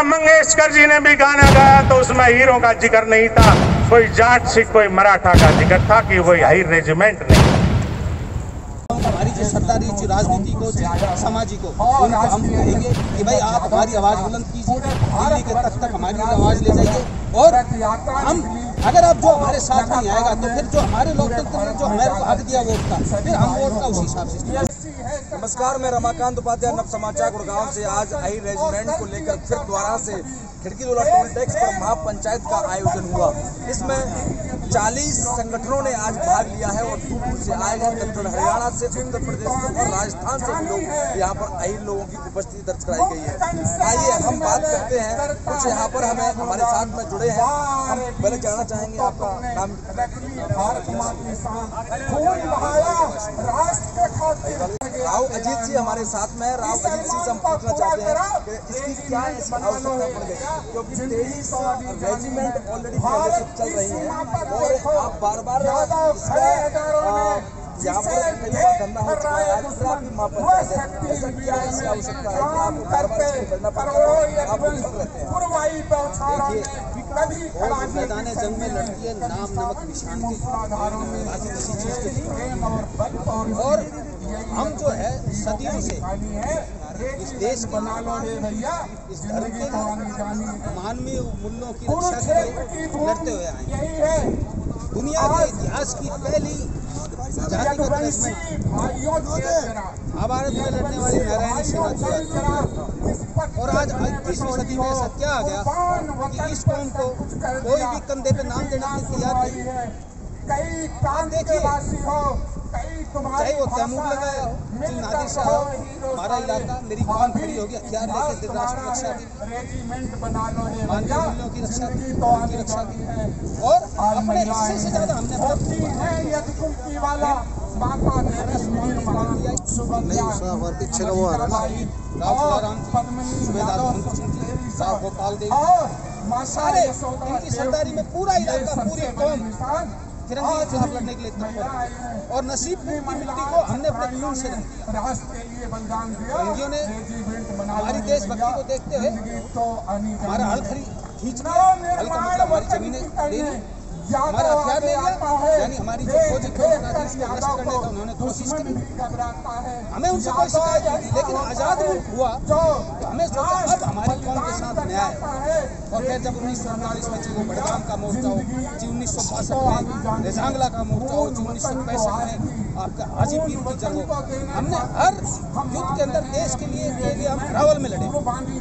मंगेशकर जी ने भी गाना गाया तो उसमें हीरो का जिक्र नहीं था, कोई जाट सिख कोई मराठा का जिक्र था कि कोई हाई रेजिमेंट नहीं। हमारी जो सरदारी जो राजनीति को सामाजिक को उनको हम कहेंगे कि भाई आप हमारी आवाज़ बुलंद कीजिए, दिल्ली के तक हमारी आवाज़ ले जाइए। और हम अगर आप जो हमारे साथ नहीं आएगा तो फिर जो हमारे लोकतंत्र ने जो हमारे को हक दिया वोट का, फिर हम वोट का उसी हिसाब से। नमस्कार, मैं रमाकांत उपाध्याय, नव समाचार गुड़गांव से। आज हाई रेजिमेंट को लेकर फिर दोबारा से खिड़कीदुला टोल टैक्स पर महापंचायत का आयोजन हुआ। इसमें 40 संगठनों ने आज भाग लिया है और दूर दूर से आए हैं। दक्षिण हरियाणा से, उत्तर प्रदेश से और राजस्थान से भी लोग यहाँ पर आई लोगों की उपस्थिति दर्ज कराई गई है। आइए हम बात करते हैं कुछ यहाँ पर हमें हमारे साथ में जुड़े हैं। हम पहले जानना चाहेंगे आपका नाम। राव अजीत जी हमारे साथ में। राव अजीत जी से हम पूछना चाहते हैं कि इसकी क्या आवश्यकता पड़ गई, क्योंकि 23 रेजिमेंट ऑलरेडी पहले से चल रही हैं और आप बार बार यहाँ पर कई बार धंधा हो चुका है। आज फिर आपकी महापंचायत है, ऐसा क्या ऐसी आवश्यकता है कि आपको बार बार इसको करना पड़ता है, आप कर रहते हैं। देखिए, मैदान जंग में लड़ती है नाम नमक निशान के बाकी किसी चीज़ के लिए। और हम जो है सदियों से इस देश के इस धर्म के मानवीय मूल्यों की रक्षा के लिए लड़ते हुए आए हैं। दुनिया के इतिहास की पहली जातिगत रेजिमेंट भारत में लड़ने वाली नारायणी सेना थी। और आज 21वीं सदी में ऐसा क्या आ गया कि इस कौम को कोई भी कंधे पे नाम देने के लिए तैयार नहीं है। आप देखिए, चाहे वो तैमूर लगाया हो, जिन नादिर शाह हो, हमारा इलाका मेरी कौन खड़ी होगी हथियार लेकर राष्ट्र रक्षा की, मानवीय मूल्यों की रक्षा की और अपने हिस्से से ज्यादा हमने पीछे वो आ रहा है गोपाल देव, सारे इनकी सरदारी में पूरा इलाका, पूरी कौम फिरंगी के खिलाफ लड़ने के लिए तत्पर। और नसीबपुर की मिट्टी को हमने अपने खून से रंग दिया। फिरंगियों ने हमारी देशभक्ति को देखते हुए हमारा हल खींच लिया। हल का मतलब हमारी जमीनें ले ली, हमारा हथियार ले लिया, यानी हमारी जो फौजी थे उसको नष्ट करने का उन्होंने कोशिश की। हमें उनसे कोई शिकायत नहीं थी, लेकिन आज़ाद मुल्क हुआ तो हमें सोचा अब हमारी कौम के साथ न्याय। और फिर जब 1948 में जी बड़गाम का मोर्चा हो, जी 1962 में रेजांगला का मोर्चा हो, जी 1965 में आपका हाजीपीर की जंग हो, हमने हर युद्ध के अंदर देश के लिए हम अरावल में लड़े।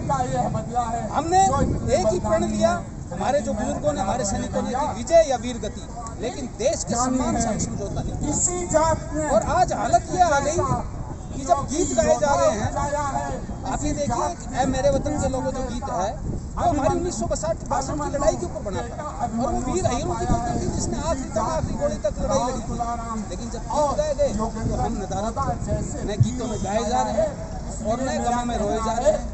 हमने एक ही प्रण लिया, हमारे जो बुजुर्गों ने, हमारे सैनिकों ने, कि विजय या वीर गति, लेकिन देश के सम्मान से हम समझौता नहीं। और आज हालत ये आ गई कि जब गीत गाए जा रहे हैं, आप ये देखिए ऐ मेरे वतन के लोगों जो गीत है वो हमारी 1962 की लड़ाई के ऊपर बना था। और वो वीर हीरो की बात थी जिसने आखिरी गोली तक लड़ाई लड़ी थी। लेकिन जब गीत गाए गए तो हम नदारत नए गीतों में गाए जा रहे हैं और नए गमों में रोए जा रहे हैं।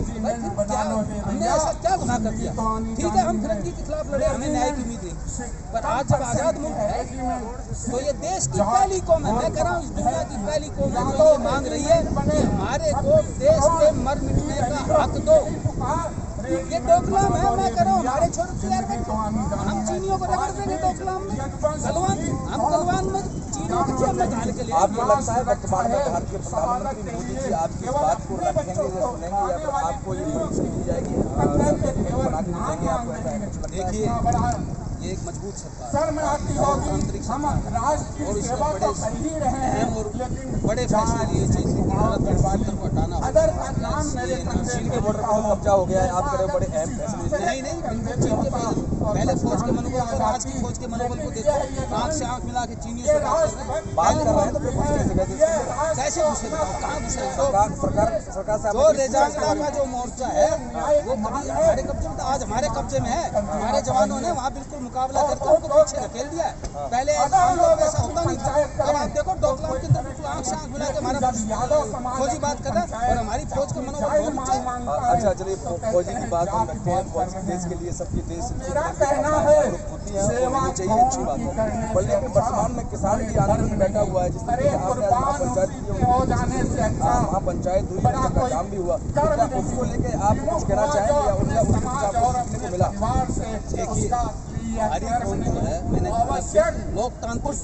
हमने ऐसा क्या गुनाह कर दिया? ठीक है, हम फिरंगी के खिलाफ लड़े, हमें न्याय की उम्मीद नहीं, पर आज जब आज़ाद मुल्क है तो ये देश की पहली कौम है, मैं कह रहा हूँ इस दुनिया की पहली कौम है जो ये मांग रही है कि हमारे को देश के मर मिटने का हक दो। ये डोकलाम है, मैं कह रहा हूँ हमारे छोटे तैयार करके हम चीनियों को रगड़ देंगे डोकलाम में, हम गलवान में चीनियों की जेब में डाल के लिए। आपको लगता है वर्तमान में भारतीय प्रधानमंत्री मोदी जी आपकी इस बात को रखेंगे या सुनेंगे, या फिर आपको ये परमिशन दी जाएगी बना के देंगे आपको? देखिए, ये एक मजबूत सरकार लोकतांत्रिक और इसमें बड़े अहम और बड़े फैसले लिए चाहिए। भारत को हटाना, चीन के बॉर्डर पर कब्जा हो गया है, आप कह रहे हो बड़े अहम फैसले। नहीं, चीन के पहले फौज के मनोबल पर आज की फौज के मनोबल को देखो, आँख से आँख मिला के चीनियों से बात कर रहे हैं तो फिर कैसे घुसे, कहाँ घुसे? सरकार से जो रेजांगला का जो मोर्चा है वो कभी हमारे कब्जे में, आज हमारे कब्जे में है। हमारे जवानों ने वहाँ बिल्कुल मुकाबला करके उनको पीछे धकेल दिया है। पहले हम लोग ऐसा होता नहीं था। अब आप देखो डोकलाम के अंदर बिल्कुल आँख से आँख मिला के हमारा फौजी बात कर रहा है और हमारी फौज का मनोबल बहुत ऊंचा है। अच्छा, चलिए फौजी की बात हम रखते हैं। फौजी देश के लिए, सबकी देश होती है, चाहिए, अच्छी बात है। बल्कि वर्तमान में किसान भी आंदोलन में बैठा हुआ है, जिसमें महापंचायत हुई, का काम भी हुआ। क्या उसको लेके आप कुछ कहना चाहेंगे या उनका देखने को मिला? देखिए, हमारी कौम जो है, मैंने लोकतांत्रिक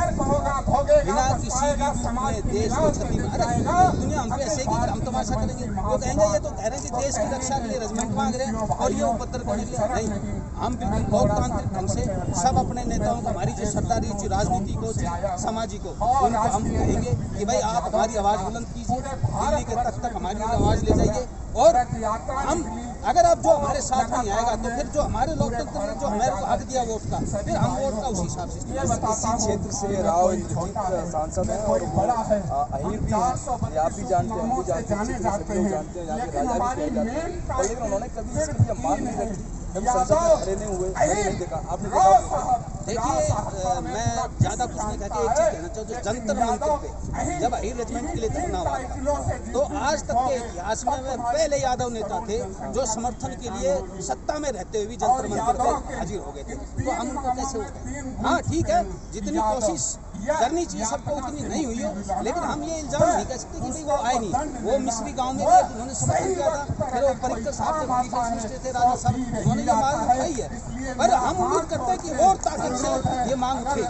बिना किसी भी रूप में देश को क्षति दुनिया हम पे ऐसे कि हम तमाशा करेंगे। वो कहेंगे ये तो कह रहे हैं कि देश की रक्षा के लिए रेजिमेंट मांग रहे हैं और ये उपद्रव करने के लिए नहीं। हम बिल्कुल लोकतांत्रिक ढंग से सब अपने नेताओं को, हमारी जो सरदारी राजनीति को, समाजी को, उनको हम कहेंगे कि भाई आप हमारी आवाज़ बुलंद कीजिए, दिल्ली के तक हमारी आवाज़ ले जाइए। और हम अगर आप जो हमारे साथ नहीं आएगा तो फिर जो हमारे लोकतंत्र ने जो हमारे को हक दिया वोट का, फिर हम वोट का उसी हिसाब से। इसी क्षेत्र से राव इंद्रजीत सांसद हैं और अहीर भी हैं, आप भी जानते हैं, हम भी जानते हैं, सभी लोग जानते हैं, यहाँ के राजा भी कहे जाते हैं। लेकिन उन्होंने कभी इसके लिए मांग नहीं रखी, जब संसद में खड़े नहीं हुए, मैंने नहीं देखा। आपने देखा? देखिए, मैं ज़्यादा कुछ नहीं कहती, एक चीज़ कहना चाहूँ, जो जंतर मंतर पे जब अहीर रेजिमेंट के लिए धरना हुआ तो आज तक के इतिहास में पहले यादव नेता थे जो समर्थन के लिए सत्ता में रहते हुए भी जंतर मंतर पे हाजिर हो गए थे। तो हम उनको कैसे हो गए? हाँ ठीक है, जितनी कोशिश करनी चाहिए सबको उतनी नहीं हुई हो, लेकिन हम ये इल्जाम नहीं कह सकते कि भाई वो आए नहीं। वो मिस्री गांव में गए, उन्होंने समर्थन किया था, फिर वो परिकर साहब थे, राजा साहब, उन्होंने ये मांग उठाई है। पर हम उम्मीद करते हैं कि और ताकत से ये मांग उठे।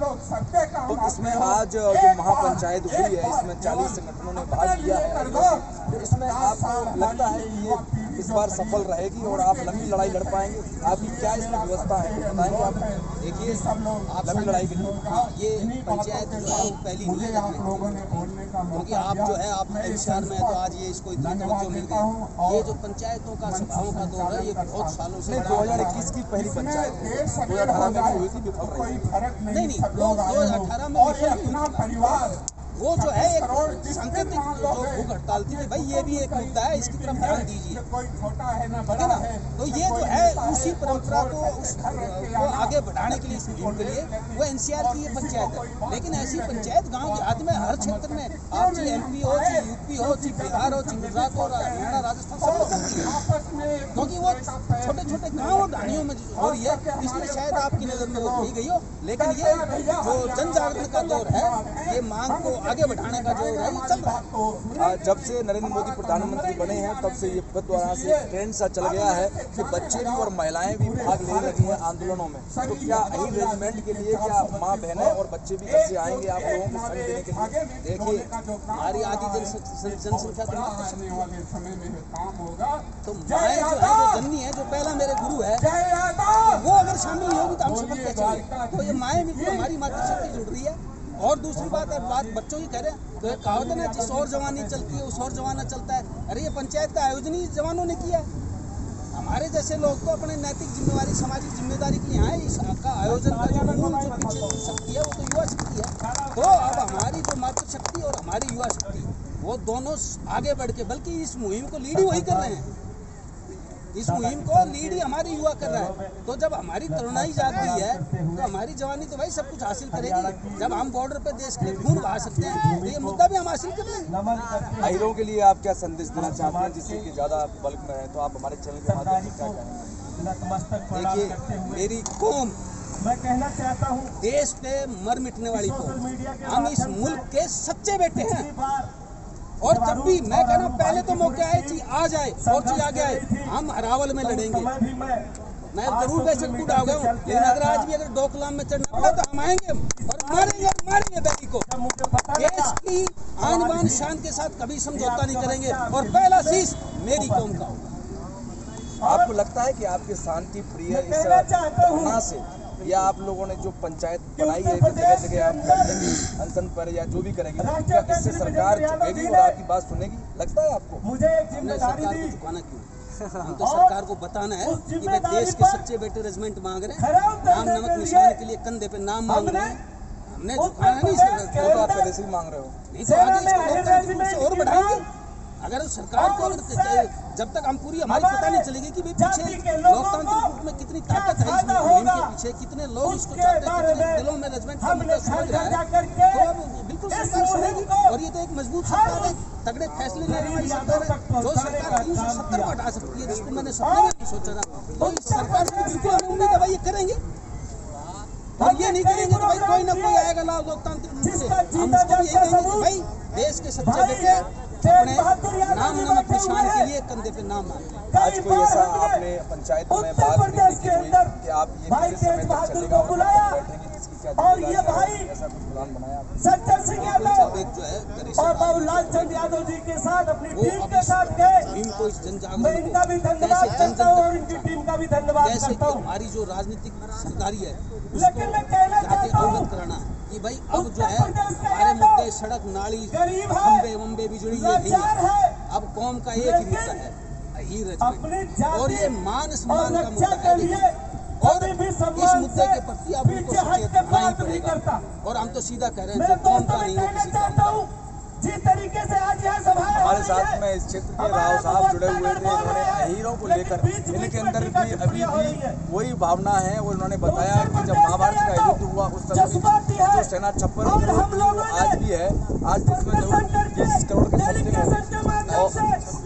तो इसमें आज जो महापंचायत हुई है, इसमें 40 संगठनों ने भाग लिया है, तो इसमें आपको लगता है कि ये इस बार सफल रहेगी और आप लंबी लड़ाई लड़ पाएंगे? आपकी क्या इसमें व्यवस्था है, बताएंगे आप? देखिए, आप लंबी लड़ाई के लिए ये पंचायत जो है पहली नहीं है, क्योंकि आप जो है आप एनसीआर में है तो आज ये इसको इतना तवज्जो मिल गई। ये जो पंचायतों का सभाओं का दौर है, ये बहुत सालों से 2021 की पहली पंचायत 2018 में हुई थी, विफल रही। नहीं 2018 में विफल हुई। वो जो है एक सांकेतिक जो भूख हड़ताल थी कि भाई ये भी एक मुद्दा है, इसकी तरफ ध्यान दीजिए, ठीक है ना। तो ये जो है उसी परंपरा को आगे बढ़ाने के लिए, इस मुहिम के लिए वो एनसीआर की ये पंचायत है। लेकिन ऐसी पंचायत गांव देहात में हर क्षेत्र में, आप चाहे एमपी हो, चाहे यूपी हो, चाहे बिहार हो, चाहे गुजरात हो, हरियाणा, राजस्थान, सब लोग करती है, क्योंकि वो छोटे छोटे गाँव और ढाणियों में हो रही है, इसलिए शायद आपकी नज़र में वो कही गई हो। लेकिन ये जो जन जागरण का दौर है, ये मांग को आगे बढ़ाने का जो है चल रहा है। जब से नरेंद्र मोदी प्रधानमंत्री बने हैं तब से ये द्वारा से ट्रेंड सा चल गया है कि बच्चे भी और महिलाएं भी भाग लेने लगी हैं आंदोलनों में। तो क्या अहीर रेजिमेंट के लिए क्या माँ बहनें और बच्चे भी घर से आएंगे आप लोगों को संग देने के लिए? देखिए, हमारी आधी जनसंख्या तो माएँ जो है, जो जननी है, जो पहला मेरे गुरु है, वो अगर शामिल होगी तो हम शपथ कैसे चाहिए। तो ये माएँ भी हमारी मातृशक्ति जुड़ रही है। और दूसरी बात बच्चों की कह रहे हैं, तो एक कहावत है ना, जिस और जवानी चलती है उस और जमाना चलता है। अरे ये पंचायत का आयोजन ही जवानों ने किया। हमारे जैसे लोग तो अपने नैतिक जिम्मेवारी, सामाजिक जिम्मेदारी के लिए आए। इसका आयोजन का जो मूल जो पीछे शक्ति है वो तो युवा शक्ति है। तो अब हमारी जो मातृशक्ति और हमारी युवा शक्ति, वो दोनों आगे बढ़ के, बल्कि इस मुहिम को लीड ही वही कर रहे हैं, इस मुहिम को लीड ही हमारी युवा कर रहा है। तो जब हमारी तरुणाई जाग गई है तो हमारी जवानी तो भाई सब कुछ हासिल करेगी। जब हम बॉर्डर पे देश के लिए खून बहा सकते हैं तो ये मुद्दा भी हम हासिल कर लेंगे। अहीरों के लिए आप क्या संदेश देना चाहते हैं, जिससे कि ज़्यादा बल्क में है, तो आप हमारे चैनल के माध्यम से क्या कहेंगे? देखिए, मेरी कौम, मैं कहना चाहता हूँ, देश पे मर मिटने वाली कौम, हम इस मुल्क के सच्चे बेटे हैं। और जब भी मैं कह रहा हूँ, पहले तो मौके आए थी, आ जाए और चीज आ गया, हम हरावल में लड़ेंगे। मैं जरूर बेशक बूढ़ा हो गया हूँ, लेकिन अगर आज भी अगर डोकलाम में चढ़ना पड़ा तो हम आएंगे और मारेंगे बैरी को। देश की आन बान शान के साथ कभी समझौता नहीं करेंगे और पहला शीश मेरी कौम का होगा। आपको लगता है कि आपके शांति प्रिय इस घटना से, या आप लोगों ने जो पंचायत बनाई है जगह जगह आप अनशन पर या जो भी करेंगे, क्या इससे सरकार झुकेगी और आपकी बात सुनेगी? लगता है आपको? हमने सरकार को झुकाना क्यों? हम तो सरकार को बताना है कि भाई देश के सच्चे बेटे रेजिमेंट मांग रहे हैं, नाम नमक निशान के लिए कंधे पे नाम मांग रहे हैं। हमने झुकाना नहीं, तो आप पहले से ही मांग रहे हो, नहीं तो आगे इसको लोकतांत्रिक रूप से और बढ़ाएंगे। अगर सरकार को जब तक हम पूरी हमारी पता नहीं चलेगी कि भाई पीछे लोकतांत्रिक रूप में कितनी ताकत है इस मुहिम के पीछे, कितने लोग इसको चाहते हैं, कितने दिलों में रेजिमेंट का मुद्दा समझ रहा है, तो अब बिल्कुल सरकार सुनेगी। और ये तो एक मजबूत सरकार है, तगड़े फैसले लेने वाली सरकार है, जो सरकार 370 को हटा सकती है, जिसको मैंने सपने में नहीं सोचा था। तो इस सरकार से बिल्कुल हमें उम्मीद है भाई ये करेंगे। और ये नहीं करेंगे तो भाई कोई ना कोई आएगा लाभ लोकतांत्रिक रूप से। हम उसको भी यही कहेंगे कि भाई देश के सच्चे बेटे अपने नाम नमक निशान के लिए कंधे पे नाम आए। आज कोई ऐसा आपने पंचायत में बात नहीं देखी हुई कि आप ये किस समय तक चलेगा और कब तक बैठेंगे, किसकी क्या जिम्मेदारी है, ऐसा कुछ प्लान बनाया सज्जन सिंह यादव एक जो है और बाबूलाल चंद यादव जी के साथ अपनी टीम के साथ गए। टीम को इस जन मैं इनका भी धन्यवाद करता हूँ और इनकी टीम का भी धन्यवाद जैसे करता कि हूँ। हमारी जो राजनीतिक सरदारी है लेकिन मैं कहना जाके चाहता हूँ अवगत कराना कि भाई अब जो है हमारे मुद्दे सड़क नाली खंबे वंबे बिजली ये नहीं है। अब कौम का एक ही मुद्दा है अहीर रेजिमेंट और ये मान सम्मान का मुद्दा है। और इस मुद्दे के प्रति अब उनको सचेत होना ही पड़ेगा। और हम तो सीधा कह रहे हैं जो कौम का नहीं है किसी काम का। जिस तरीके से आज यहाँ सभा हमारे साथ में इस क्षेत्र के राव साहब जुड़े हुए थे। उन्होंने अहीरों को लेकर इनके अंदर भी अभी भी वही भावना है और उन्होंने बताया कि जब महाभारत का युद्ध हुआ उस समय जो सेना छप्पर आज भी है। आज इसमें 20 करोड़ के समथिंग और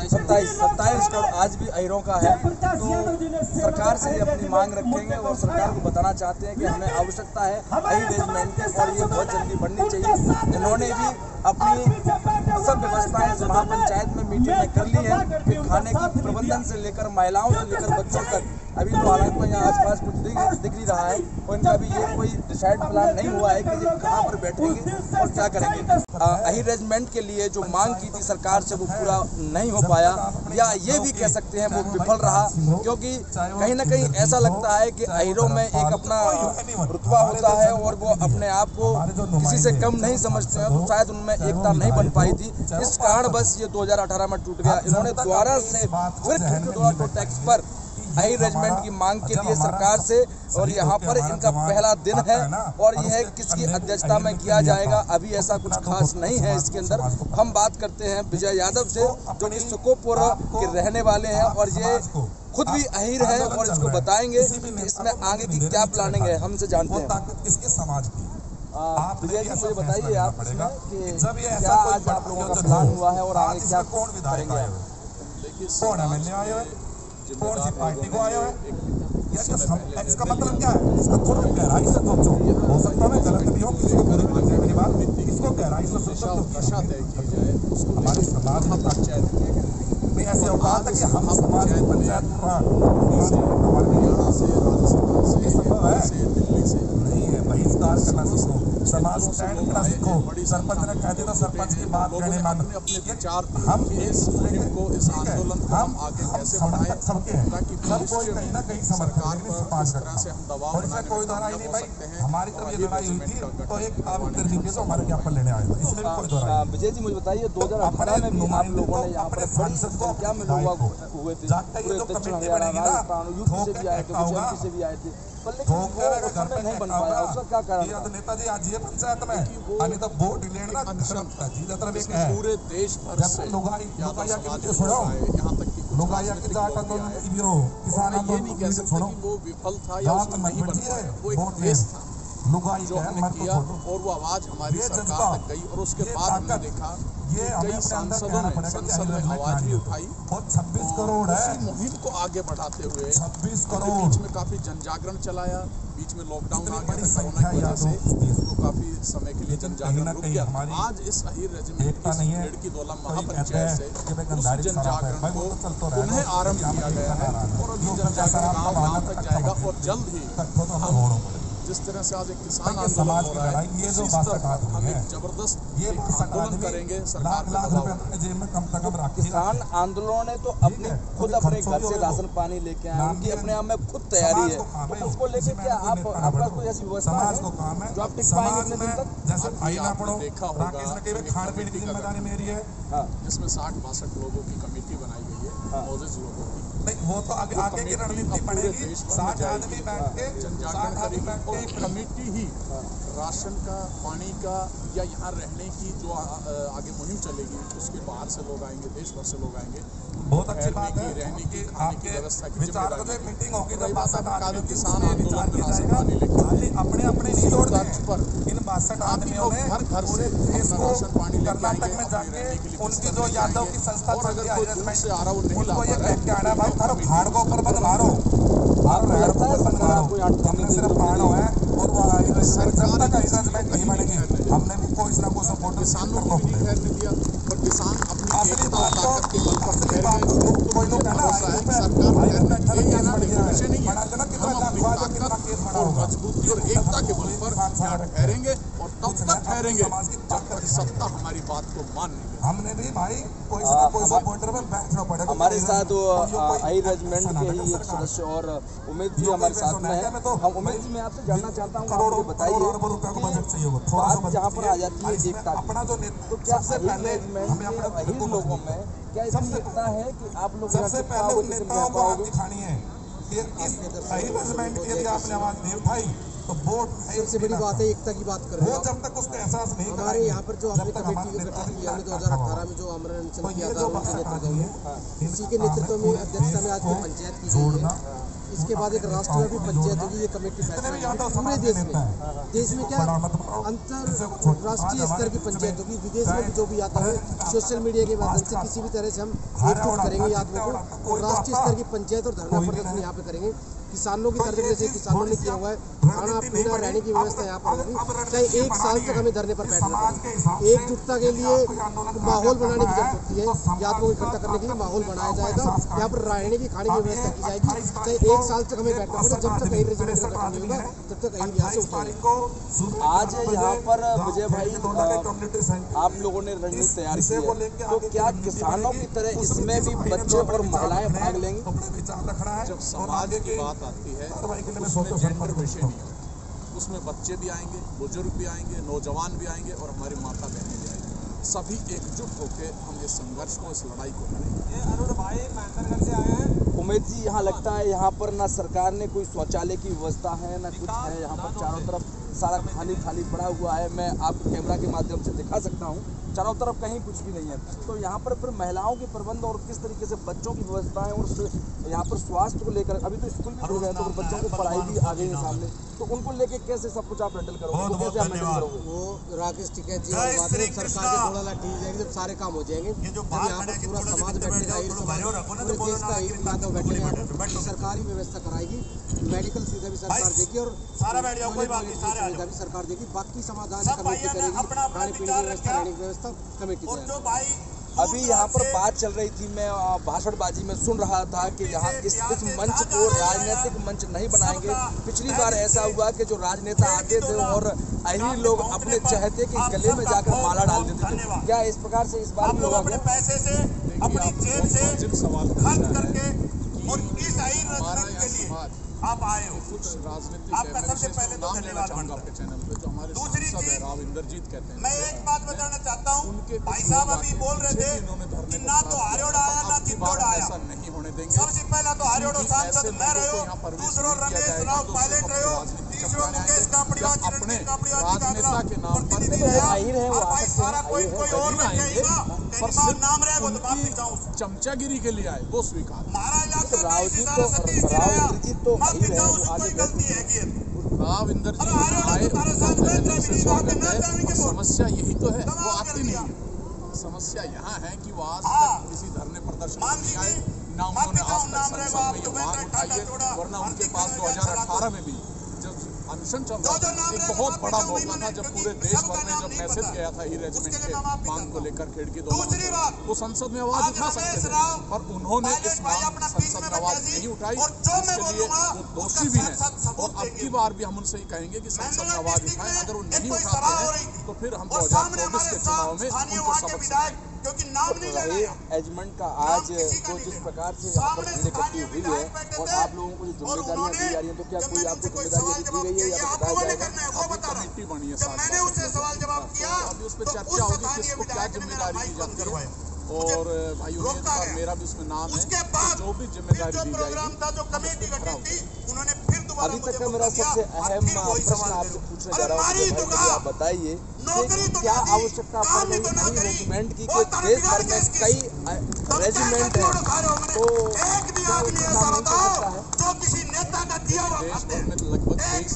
27 करोड़ आज भी अहीरों का है। तो सरकार से ये अपनी मांग रखेंगे और सरकार को बताना चाहते हैं कि हमें आवश्यकता है अहीर रेजिमेंट की और ये बहुत जल्दी बढ़नी चाहिए। इन्होंने भी अपनी सब व्यवस्थाएं महापंचायत में मीटिंग में कर ली है कि खाने की प्रबंधन से लेकर महिलाओं से लेकर बच्चों तक। अभी तो हालांकि में यहाँ आसपास कुछ दिख नहीं रहा है और इनका भी ये कोई डिसाइड प्लान नहीं हुआ है कि ये कहाँ पर बैठेंगे और क्या करेंगे। अहीर रेजिमेंट के लिए जो मांग की थी सरकार से वो पूरा नहीं हो पाया या ये भी कह सकते हैं वो विफल रहा, क्योंकि कहीं ना कहीं ऐसा लगता है कि अहीरों में एक अपना रुतबा होता है और वो अपने आप को किसी से कम नहीं समझते हैं। तो शायद उनमें एकता नहीं बन पाई थी, इस कारण बस ये 2018 में टूट गया। इन्होंने दोबारा से फिर खिड़की टैक्स पर अहीर रेजिमेंट की मांग के लिए सरकार से और यहाँ पर इनका पहला दिन है और यह किसकी अध्यक्षता में किया जाएगा अभी ऐसा कुछ खास नहीं है इसके अंदर। हम बात करते हैं विजय यादव से जो कि सुकोपुर के रहने वाले हैं और ये खुद भी अहीर है और इसको बताएंगे इसमें आगे की क्या प्लानिंग है, हमसे जानते हैं। किसके समाज की विजय जी मुझे बताइए आप कि क्या आज आप लोगों का प्लान हुआ है और आगे क्या कौन विधायक आए हुए, कौन एमएलए आए हुए, कौन सी पार्टी को आए हुए, इसका मतलब क्या है? इसका थोड़ा गहराई से सोचो। हो सकता है गलत भी हो, किसी को बुरी लग जाए मेरी बात, इसको गहराई से सोचो। हमारे समाज में पंचायत में ऐसे औकात है कि हम समाज में पंचायत नहीं है, बहिष्कार करना सीखो, समाज स्टैंड करना सीखो। सरपंच ने कह दिया तो सरपंच की बात कहने मान हम इस आंदोलन को हम आगे कैसे बढ़ाएं सबके हैं, सब कोई कहीं ना कहीं समर्थन पास रखा और इसमें कोई दोहराई नहीं भाई। हमारी तरफ ये लड़ाई हुई थी तो एक आप तरीके से हमारे ज्ञापन लेने आए थे, इसमें कोई दोहराई। विजय जी मुझे बताइए 2018 में भी आप लोगों ने यहाँ पर सांसद को क्या में लोग हुए थे, पूरे दक्षिण हरियाणा राजस्थान यूपी से भी आए थे, एमपी से भी आए थे, लेकिन नहीं बन पाया, उसका क्या कारण? नेताजी आज ये पंचायत में आणि तो वोट लेना पूरे देश भर से लोगाया के जाट आंदोलन किसान ये नहीं कह सकते कि वो विफल था या उसमें नहीं बन पाया, वो एक केस था जो हमने किया और वो आवाज हमारी सरकार तक गई और उसके बाद हमने देखा कई सांसदों ने संसद में आवाज भी उठाई और 26 करोड़ है मुहिम को आगे बढ़ाते हुए 26 करोड़ बीच में काफी जन जागरण चलाया, बीच में लॉकडाउन आ गया था कोरोना की वजह से, तो काफी समय के लिए जन जागरण रुक गया। आज इस अहीर रेजिमेंट की खिड़की दोला महापंचायत से उस जन जागरण को पुनः आरंभ किया गया है और अभी जन जागरण गाँव तक जाएगा और जल्द ही हम जिस तरह से आज एक किसान आंदोलन हो रहा है, ये जो हम एक जबरदस्त आंदोलन करेंगे सरकार का। किसान आंदोलन ने तो अपने खुद अपने घर से राशन पानी लेके आए, उनकी अपने आप में खुद तैयारी है, तो उसको लेके क्या आपका कोई ऐसी व्यवस्था है जो आप टिक पाएंगे इतने दिन तक? जैसे आपने देखा होगा खाने पीने की जिम्मेदारी मेरी है जिसमें 60-62 लोगों की कमेटी बनाई गई है, 29 लोगों की। नहीं वो तो आगे की रणनीति पड़ेगी, 60 आदमी बैठ के जनजागरण करेगी और कमेटी ही राशन का, पानी का या यहाँ रहने की जो आगे मुहिम चलेगी उसके बाहर से लोग आएंगे, देश भर से लोग आएंगे। बहुत अच्छी बात है रहने की, खाने की व्यवस्था की जिम्मेदारी मीटिंग होगी तो किसान आंदोलन में राशन पानी लेके अपने नहीं तोड़ते पर इन 62 आदमियों ने घर से राशन पानी कर्नाटक में जाके उनकी जो यादव की संस्था और अगर कोई दूर से आ रहा वो नहीं ला ये कह के आना भाई भाड़ को ऊपर मत मारो, आपको लगता है सरकार आपको यहाँ ठहरने सिर्फ पहाड़ों है और वो जनता का अरेंजमेंट नहीं मानेगी। हमने कोई ना कोई सपोर्ट किसानों को भी नहीं ठहरने दिया और किसान अपनी एकता और ताकत के बल पर ठहरे। कोई लोग भरोसा है सरकार ठहरने विषय नहीं है। हम अपनी ताकत और मजबूती और एकता के बल पर यहाँ ठहरेंगे और तब तक ठहरेंगे जब तक सत्ता हमारी बात को मान नहीं ले। हमने भी भाई कोई ना कोई सपोर्टर में बैठना पड़ेगा। हमारे साथ आई रेजिमेंट के ही एक सदस्य और उमेद जी हमारे साथ में है। हम उमेद जी मैं आपसे जानना चाहता हूँ, आप बताइए बात जहाँ पर आ जाती है एकता की, तो क्या आई रेजिमेंट के अहीर लोगों में क्या इतनी एकता है कि आप लोग सबसे पहले उन नेताओं को आवाज दिखानी है कि इस आई रेजिमेंट के लिए आपने आवाज नहीं उठाई तो वोट। सबसे बड़ी बात है एकता की बात कर रहे वो हैं जब तक उसका एहसास नहीं हमारे यहाँ पर जो आपने कमेटी को गठित किया हमने 2018 में जो आमरण अनशन किया था उनके नेतृत्व में, इसी के नेतृत्व में अध्यक्षता में आज की पंचायत की गई है। इसके बाद एक राष्ट्रव्यापी पंचायत होगी, ये कमेटी फैसला करेगी पूरे देश में क्या अंतरराष्ट्रीय स्तर की पंचायत होगी। विदेश में जो भी आता है सोशल मीडिया के माध्यम से किसी भी तरह से हम एकजुट करेंगे आदमियों को और राष्ट्रीय स्तर की पंचायत और धरना प्रदर्शन यहाँ पे करेंगे। किसानों की तरफ जैसे किसानों ने किया हुआ है, खाना पीना रहने की व्यवस्था यहाँ पर होगी, चाहे 1 साल तक हमें धरने पर बैठना पड़ेगा। एकजुटता के लिए माहौल बनाने की जरूरत होती है, याद को इकट्ठा करने के लिए माहौल बनाया जाएगा। यहाँ पर रहने की खाने की व्यवस्था की जाएगी, चाहे 1 साल तक हमें बैठना पड़े। जब तक कहीं रेजिमेंट का गठन नहीं होगा तब तक कहीं यहाँ से उठाएंगे। आज यहाँ पर विजय भाई आप लोगों ने रणनीति तैयार की है, तो क्या किसानों की तरह इसमें भी बच्चे और महिलाएं भाग लेंगे? जब समाज की बात आती है उसमें जेंडर विषय नहीं होता, उसमें बच्चे भी आएंगे, बुजुर्ग भी आएंगे, नौजवान भी आएंगे और हमारी माता बहनें भी आएंगी। सभी एकजुट होकर हम इस संघर्ष को, इस लड़ाई को लड़ेंगे। अरुण भाई मैंतरगढ़ से आए हैं। उमेद जी यहाँ लगता है यहाँ पर ना सरकार ने कोई शौचालय की व्यवस्था है ना कुछ है, यहाँ पर चारों तरफ सारा खाली खाली पड़ा हुआ है। मैं आपको कैमरा के माध्यम से दिखा सकता हूँ, चारों तरफ कहीं कुछ भी नहीं है। तो यहाँ पर फिर महिलाओं के प्रबंध और किस तरीके से बच्चों की व्यवस्था है और यहाँ पर स्वास्थ्य को लेकर अभी तो स्कूल भी खुल गए तो बच्चों को पढ़ाई भी आ गई है सामने, तो उनको लेके कैसे सब कुछ आप हैंडल करोगे, तो कैसे आप हैंडल करोगे? वो राकेश टिकैत जी और बात है, सरकार के थोड़ा लाठी जाएगी जब सारे काम हो जाएंगे, जब यहाँ पर पूरा समाज बैठेगा, पूरे देश का यादव बैठेगा, सरकारी व्यवस्था कराएगी, मेडिकल सुविधा भी सरकार देगी और सुविधा भी सरकार देगी। बाकी समाधान कमेटी करेगी, खाने पीने की व्यवस्था, रहने की व्यवस्था कमेटी। अभी यहाँ पर बात चल रही थी, मैं भाषणबाजी में सुन रहा था कि यहाँ इस मंच को राजनीतिक मंच नहीं बनाएंगे। पिछली बार ऐसा हुआ कि जो राजनेता आते थे और अही लोग अपने चहते के गले में जाकर माला डाल देते थे, क्या इस प्रकार से इस बार भी होगा? पैसे से अपनी जेब से खर्च करके और इस आई रेजिमेंट के लिए आप आए हो, कुछ राजनीतिक आपका सबसे पहले तो धन्यवाद चाहूंगा आपके चैनल पे, जो हमारे दूसरी सांसद है चीज राव इंद्रजीत कहते हैं। मैं एक बात बताना चाहता हूँ, भाई साहब अभी बोल रहे थे कि ना तो हरियोड़ा आया ना चित्तौड़ आया। ऐसा नहीं होने देंगे। सबसे पहला तो हरियोड़ा सांसद मैं रहे हो, दूसरा रमेश राव पायलट रहे हो, तीसरा मुकेश कापड़िया अपने राजनेता के नाम पर सारा कोई और रखेगा पर नाम रहेगा तो बात जाऊँ चमचागिरी के लिए आए वो स्वीकार। राव जी तो कोई गलती है कि राव इंद्रजीत आए, उनका से स्वागत है। समस्या यही तो है, वो आते नहीं है। समस्या यहाँ है कि वो आज तक किसी धरने प्रदर्शन में नहीं आए, ना उन्होंने आज तक संसद में ये मांग उठाई है, वरना उनके पास 2018 में भी जब अनशन चल रहा था, एक बहुत बड़ा मौका था जब पूरे देश भर में जब मैसेज गया था ई रेजिमेंट के मांग को लेकर खिड़की दो, वो संसद में आवाज उठा सकते थे, पर उन्होंने इस मांग संसद में आवाज नहीं उठाई। इसके लिए वो दोषी भी हैं और अब की बार भी हम उनसे ही कहेंगे कि संसद में आवाज उठाएं। अगर वो नहीं उठाते हैं तो फिर हम 2024 के चुनाव में उनको सबक सिखाएंगे। रेजिमेंट का आज तो जिस प्रकार से यहाँ पर भीड़ इकट्ठी हुई है और आप लोगों को जो जिम्मेदारियां दी जा रही हैं, तो क्या कोई आपको जिम्मेदारी दी गई है या बताया जाएगा? अभी कमेटी बनी है, अभी उस पर चर्चा होगी किसको क्या जिम्मेदारी दी जाती है और भाई उमेद और मेरा भी उसमें नाम है, जो भी जिम्मेदारी दी जाएगी। अभी तक का मेरा सबसे अहम प्रश्न आपसे पूछने जा रहा हूँ, आप बताइए क्या आवश्यकता पड़ रही है रेजिमेंट की? देश भर में कई रेजिमेंट हैं, तो क्या काम नहीं कर सकता है? देश भर में लगभग 23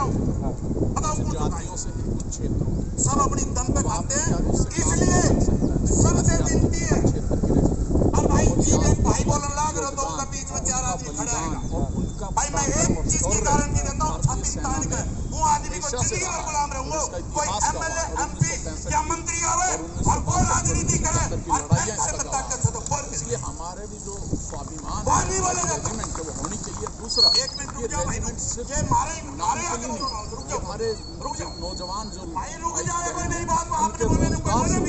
जातियों से कुछ क्षेत्रों सब अपनी दम पे खाते हैं, इसलिए सबसे विनती है। अब भाई भाई बोलने लग रहा तो उनका बीच में 4 आदमी खड़ा है, भाई मैं हमेशा से रहा है और इसका इतिहास का और 1965 की लड़ाइयाँ इसका गवाह है। इसलिए हमारे भी जो स्वाभिमान रेजिमेंट है वो होनी चाहिए। दूसरा, ये रेजिमेंट सिर्फ नाम के लिए नहीं, हमारे नौजवान जो भाई उनके रोजगार से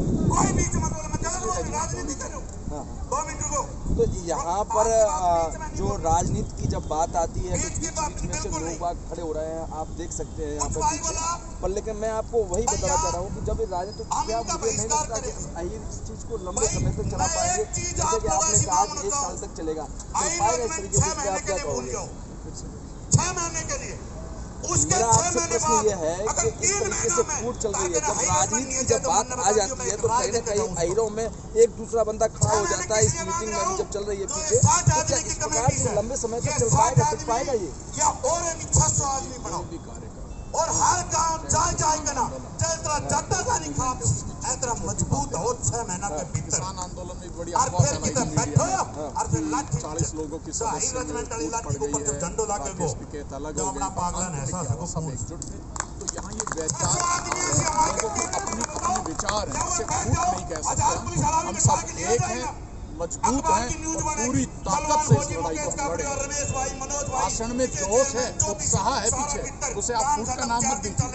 तो यहाँ पर जो राजनीति की जब बात आती है तो बीच में से लोग बाग खड़े हो रहे हैं, आप देख सकते हैं यहाँ पर पीछे। पर लेकिन मैं आपको वही बताना चाह रहा हूँ कि जब ये राजनीति, तो क्या मुझे नहीं लगता कि अहीर इस चीज़ को लंबे समय तक चला पाएंगे, जैसे कि आपने कहा आज 1 साल तक चलेगा, चल पाएगा इस तरीके से? क्या आप क्या कहोगे? 6 महीने के लिए मेरा आपसे प्रश्न ये है कि इस तरीके से फूट चल रही है, जब राजनीति की जब बात आ जाती है तो कहीं ना कहीं अहीरों में एक दूसरा बंदा खड़ा हो जाता है। इस मीटिंग में भी जब चल रही है पीछे, तो क्या इस प्रकार से लंबे समय तक चल पाएगा ये? या और 600 आदमी बनाओ और हर गांव जाए के ना जैसा जाता था नहीं खाप ऐसा मजबूत हो 6 महीना के भीतर। किसान आंदोलन में बड़ी और अफवाह फिर फैलाई किधर गई बैठो मीडिया और फिर लाठी 40 लोगों की सदस्य में फूट पड़ गई है, राकेश टिकैत अलग हो गए, सब एकजुट थे। तो यहाँ ये विचार लोगों के अपने विचार हैं, इसे फूट नहीं कह सकते। हम सब एक हैं, मजबूत हैं और पूरी ताकत से इस लड़ाई को हम लड़े। भाषण में जोश है, उत्साह है पीछे, उसे आप फूट का नाम मत दीजिए।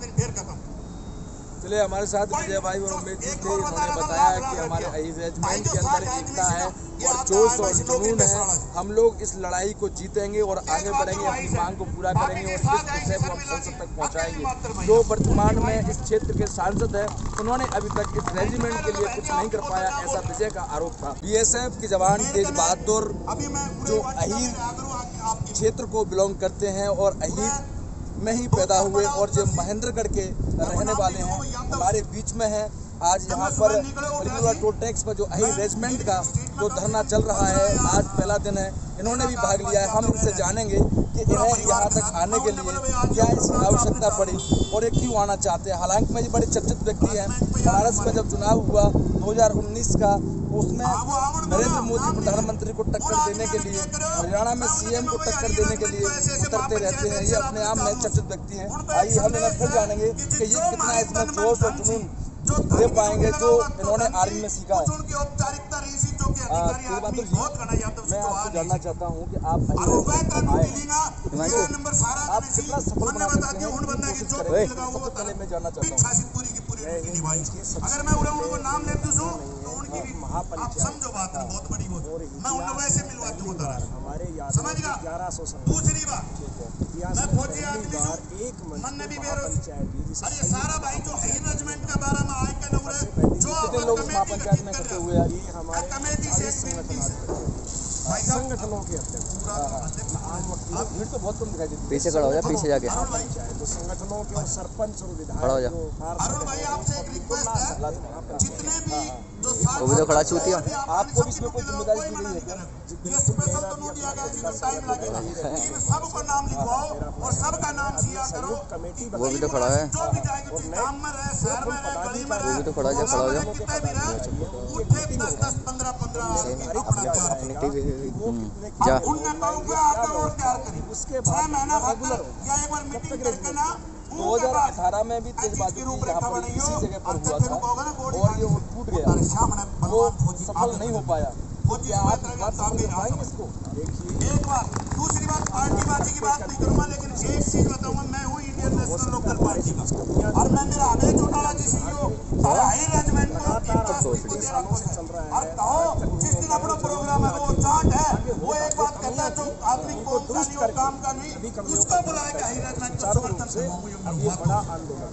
चलिए, हमारे साथ विजय भाई और उमेश जी थे। उन्होंने बताया कि हमारे अहीर रेजिमेंट के अंदर एकता है और जोश और जुनून है। हम लोग इस लड़ाई को जीतेंगे और आगे बढ़ेंगे, अपनी मांग को पूरा करेंगे और इस विषय को हम संसद तक पहुंचाएंगे। जो वर्तमान में इस क्षेत्र के सांसद हैं, उन्होंने अभी तक इस रेजिमेंट के लिए कुछ नहीं कर पाया, ऐसा विजय का आरोप था। BSF के जवान तेज बहादुर जो अहीर क्षेत्र को बिलोंग करते हैं और अहीर में ही पैदा हुए और जो महेंद्रगढ़ के रहने वाले हैं, हमारे बीच में हैं। आज यहाँ पर खड़कीदुला टोल टैक्स पर जो अहीर रेजिमेंट का जो धरना चल रहा है, आज पहला दिन है, इन्होंने भी भाग लिया है। हम इनसे जानेंगे कि इन्हें यहाँ तक आने के लिए क्या इसकी आवश्यकता पड़ी और ये क्यों आना चाहते हैं। हालांकि मैं ये बड़े चर्चित व्यक्ति हैं। बनारस में जब चुनाव हुआ 2019 का, उसमें नरेंद्र मोदी प्रधानमंत्री को टक्कर देने के लिए, हरियाणा में CM को टक्कर देने के लिए उतरते रहते हैं। ये अपने आप में चर्चित व्यक्ति हैं। आइए हम इन्हें फिर जानेंगे कि ये कितना इसमें जोश और जुनून दे पाएंगे जो इन्होंने आर्मी में सीखा है। मैं आपसे जानना चाहता हूँ कि आप कितना सफल बना सकते हैं, सबसे पहले मैं जानना चाहता हूँ। अगर मैं उन नाम ले दूँ महापंचायत समझो बात बहुत बड़ी हो, मैं उन लोगों से मिलवा दूँ हमारे समझ गया। दूसरी बात, मैं फौजी आदमी हूँ, मन ने भी मेरे अरे सारा भाई जो अहीर रेजिमेंट का बारे में आए के नौरे जो कितने लोग महापंचायत में इकट्ठे हुए हैं? हमारे कमेटी से संगठनों के भीड़ तो बहुत कम दिखाई देती है। पीछे खड़ा हो जा, पीछे जाके तो संगठनों के सरपंच और विधायक खड़ा हो जा। अरुण भाई आपसे एक रिक्वेस्ट है, जितने भी जो वो भी तो खड़ा छूती है। आपको भी इसमें कोई जिम्मेदारी दी गई है क्या? ये स्पेशल तो नहीं दिया गया जिसमें टाइम लगेगा, इन सबको नाम लिखवाओ और सबका नाम दिया करो। वो भी तो खड़ा है, जो भी जाएगा गांव में रहे, शहर में रहे, गली में रहे, वो भी तो खड़ा हो जा, खड़ा हो जा। कितने भी रहे, उठे 10-10, 15-15 अपना जा। उनने कहूँगा आके वोट तैयार करें, उसके 6 महीना रेगुलर या एक बार मीटिंग करके ना 2018 में भी तेज बहादुर यहाँ पर इसी जगह पर हुआ था और ये टूट गया, वो सफल नहीं हो पाया। क्या आप इस बात सफल कर पाएंगे इसको? देखिए, एक बात, दूसरी बात, पार्टी की बात नहीं करूँगा, लेकिन एक चीज बताऊंगा, मैं हूँ इंडियन नेशनल लोकल पार्टी का और मैं मेरा अभय चौटाला जी CEO अहीर रेजिमेंट को और कहो जिस दिन अपना प्रोग्राम है वो चार्ट है, वो एक बात कहता है जो आदमी को नहीं और काम का नहीं, उसको बुलाएगा अहीर रेजिमेंट को समर्थन से बड़ा आंदोलन।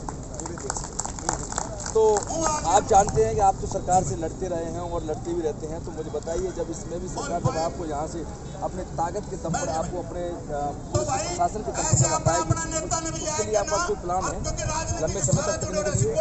तो आप जानते हैं कि आप तो सरकार से लड़ते रहे हैं और लड़ते भी रहते हैं, तो मुझे बताइए, जब इसमें भी सरकार जब आपको यहाँ से अपने ताकत के दम पर आपको अपने शासन के दम पर हटाएगी, उसके लिए आपका कोई प्लान है लंबे समय तक टिकने के लिए?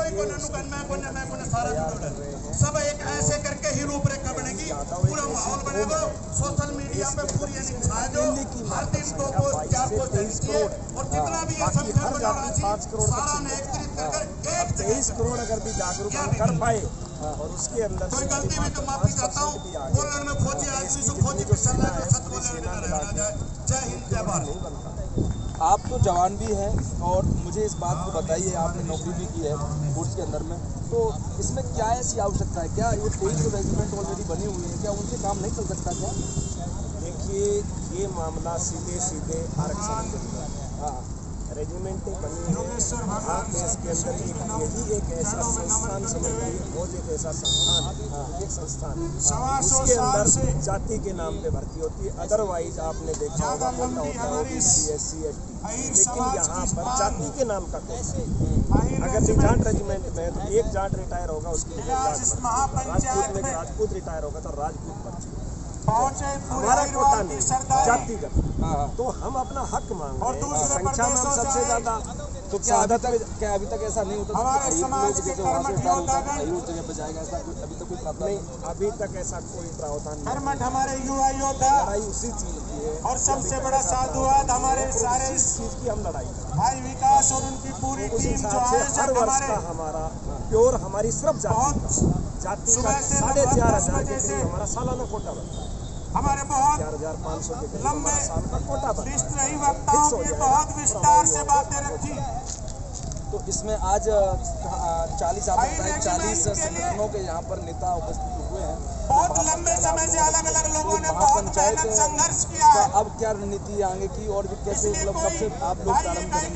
सब एक ऐसे करके ही रूपरेखा बनेगी, पूरा माहौल बनेगा, सोशल मीडिया पे पूरी छाया दो, हर दिन 2 पोस्ट 4 पोस्ट कीजिए और जितना भी ये सब सारा ने एकत्रित कर 23 करोड़ अगर भी जागरूक कर पाए और उसके अंदर कोई गलती हुई तो माफी चाहता हूँ। बोलने में फौजी आदमी से फौजी को चलना है, सच बोलने में रहना जाए। जय हिंद, जय भारत। आप तो जवान भी हैं और मुझे इस बात को बताइए, आपने नौकरी भी की है फोर्स के अंदर में, तो इसमें क्या ऐसी आवश्यकता है? क्या ये 23 जो रेजिमेंट ऑलरेडी बनी हुई है, क्या उनसे काम नहीं चल सकता क्या? देखिए, ये मामला सीधे आरक्षण के लिए है। हाँ, रेजिमेंटें बनी हैं भारत देश के अंदर, यही एक ऐसा संस्थान समझिए, फौज एक ऐसा संस्थान, एक संस्थान उसके अंदर जाति के नाम पे भर्ती होती है। अदरवाइज आपने देखा होगा कोटा होता है OBC SC ST, लेकिन यहाँ पर जाति के नाम का कोटा। अगर जाट रेजिमेंट में तो एक जाट रिटायर होगा, उसकी राजपूत में राजपूत रिटायर होगा तो राजपूत भर्ती। हमारा कोटा नहीं, जातिगत। तो हम अपना हक मांग रहे हैं, संख्या में हम सबसे ज्यादा। तो क्या अभी तक ऐसा नहीं होता? हमारे समाज के कर्मठ जगह पे जाएगा, ऐसा अभी तक कोई प्रावधान नहीं, अभी तक ऐसा कोई प्रावधान नहीं। कर्मठ हमारे युवा योद्धा लड़ाई उसी चीज की है, और सबसे बड़ा साधुवाद हमारे सारे इस चीज की हम लड़ाई कर भाई विकास और उनकी पूरी टीम जो हर वर्ष का हमारा प्योर हमारी सिर्फ जाति का 4,500 के करीब हमारा सालाना कोटा बनता है। हमारे बहुत 4,500 के करीब लंबे साल का कोटा बनता है। लिस्ट रही वक्ताओं की बहुत विस्तार से बातें रखी। तो इसमें आज 40 आप बताएं 40 संगठनों के यहाँ पर नेता उपस्थित हुए हैं। बहुत लंबे समय से अलग अलग लोगों ने बहुत मेहनत संघर्ष किया है। अब क्या रणनीति आगे की और भी कैसे मतलब कब से आप लोग प्रारंभ करेंगे?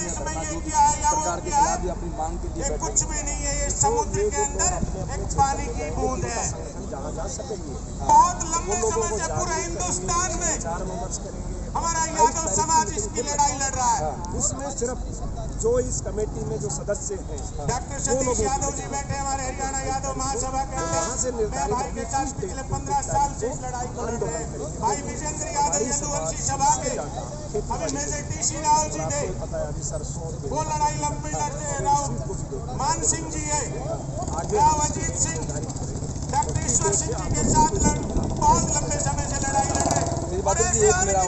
सरकार के खिलाफ भी अपनी मांग के लिए कुछ भी नहीं है, ये समुद्र के अंदर एक पानी की बूंद है। जहाँ जा सकेंगे बहुत लंबे समय से पूरे हिंदुस्तान में विचार विमर्श करेंगे। हमारा यादव समाज इसकी लड़ाई लड़ रहा है। इसमें सिर्फ जो इस कमेटी में जो सदस्य हैं, डॉक्टर सतीश यादव जी बैठे हमारे हरियाणा यादव महासभा के अंदर। मैं भाई के साथ पिछले 15 साल से इस लड़ाई को लड़ रहे हैं। भाई विजेंद्र यादव यदुवंशी सभा के अभी मेजर टी.सी. राव जी थे, वो लड़ाई लंबी लड़ते हैं। राव मान सिंह जी है, राव अजीत सिंह, डॉक्टर ईश्वर सिंह जी के साथ बहुत लंबे समय से लड़ाई लड़ रहे हैं। मेरा और प्रश्न है, किसान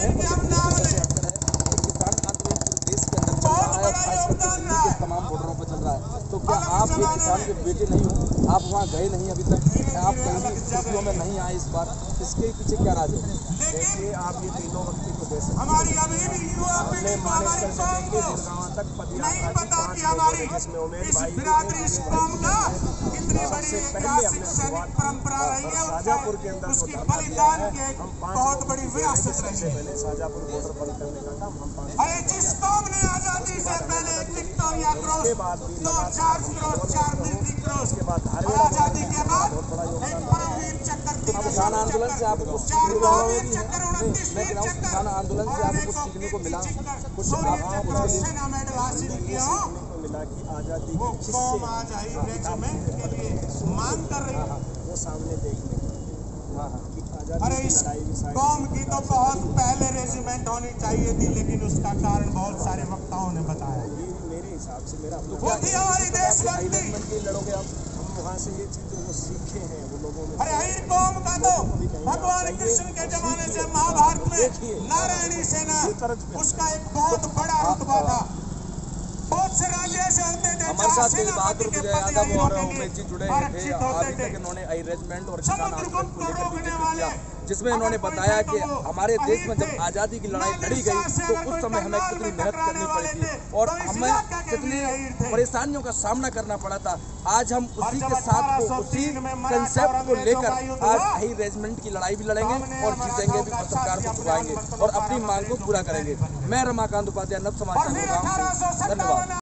आंदोलन पूरे देश के अंदर चल रहा है, खास करके दिल्ली के तमाम बॉर्डरों पर चल रहा है, तो क्या आप ये किसान के बेटे नहीं हो? आप वहाँ गए नहीं अभी तक, आप कहीं छुट्टियों में नहीं आए इस बार, इसके पीछे क्या राज है? देखिए, आप ये तीनों व्यक्ति को दे सकते हमारी अभी भी युवा पीढ़ी को, हमारी कौम को नहीं पता कि हमारी इस बिरादरी, इस कौम का कितनी बड़ी ऐतिहासिक सैनिक परंपरा रही है, शाजापुर के अंदर उसकी बलिदान की एक बहुत बड़ी विरासत रही है। शाजापुर बॉर्डर बंद करने का काम हम 5 अरे जिस कौम ने आजादी से पहले एक Victoria cross, 2 charge cross, 4 military cross, और आजादी के बाद एक परमवीर चक्कर, किसान आंदोलन से आपको कुछ सीखने को किसान आंदोलन से आपको कुछ सीखने को मिला, कुछ सेना मेडल हासिल किया हो, मिला कि आजादी वो कौम आज आई रेजिमेंट के लिए मांग कर रही है। वो सामने देखने अरे इस कौम की तो बहुत पहले रेजिमेंट होनी चाहिए थी, लेकिन उसका कारण बहुत सारे वक्ताओं ने बताया। मेरे हिसाब से मेरा वो थी हमारी देशभक्ति। लड़ोगे आप, हम वहाँ से ये चीजें जो सीखे हैं वो लोगों में। अरे हर कौम का तो भगवान कृष्ण के जमाने से महाभारत में नारायणी सेना, उसका एक बहुत बड़ा रुतबा था। बहुत से राज्य ऐसे होते थे हमारे साथ बहादुर विजय यादव और उमेश जी जुड़े थे। अभी तक इन्होंने आई रेजिमेंट और किसान आंदोलन को लेकर जिक्र किया, जिसमें इन्होंने बताया कि हमारे देश में जब आज़ादी की लड़ाई लड़ी गई तो उस समय हमें कितनी मेहनत करनी पड़ी थी और हमें कितनी परेशानियों का सामना करना पड़ा था। आज हम उसी के साथ उसी कंसेप्ट को लेकर आज आई रेजिमेंट की लड़ाई भी लड़ेंगे और जीतेंगे भी और सरकार को झुकाएंगे और अपनी मांग को पूरा करेंगे। मैं रमाकांत उपाध्याय, नव समाचार। धन्यवाद।